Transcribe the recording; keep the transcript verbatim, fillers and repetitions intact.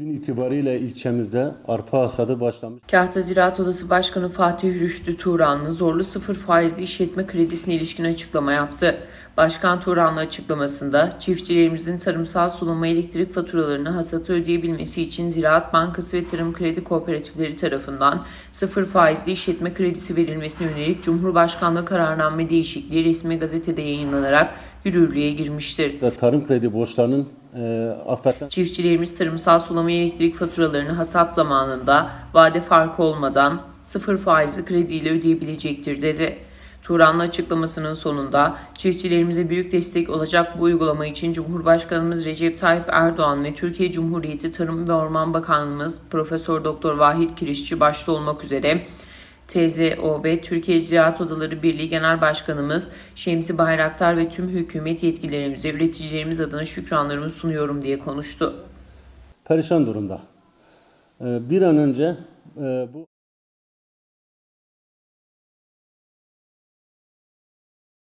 Dün itibariyle ilçemizde arpa hasadı başlamış. Kahta Ziraat Odası Başkanı Fatih Rüştü Turanlı zorlu sıfır faizli işletme kredisine ilişkin açıklama yaptı. Başkan Turanlı açıklamasında çiftçilerimizin tarımsal sulama elektrik faturalarını hasatı ödeyebilmesi için Ziraat Bankası ve Tarım Kredi Kooperatifleri tarafından sıfır faizli işletme kredisi verilmesine yönelik Cumhurbaşkanlığı kararname değişikliği resmi gazetede yayınlanarak yürürlüğe girmiştir. Tarım kredi borçlarının e, affetten... Çiftçilerimiz tarımsal sulama elektrik faturalarını hasat zamanında vade farkı olmadan sıfır faizli krediyle ödeyebilecektir dedi. Turanlı açıklamasının sonunda çiftçilerimize büyük destek olacak bu uygulama için Cumhurbaşkanımız Recep Tayyip Erdoğan ve Türkiye Cumhuriyeti Tarım ve Orman Bakanlığımız Profesör Doktor Vahit Kirişçi başta olmak üzere T Z O B Türkiye Ziraat Odaları Birliği Genel Başkanımız Şemsi Bayraktar ve tüm hükümet yetkililerimize üreticilerimiz adına şükranlarımı sunuyorum diye konuştu. Perişan durumda. Bir an önce bu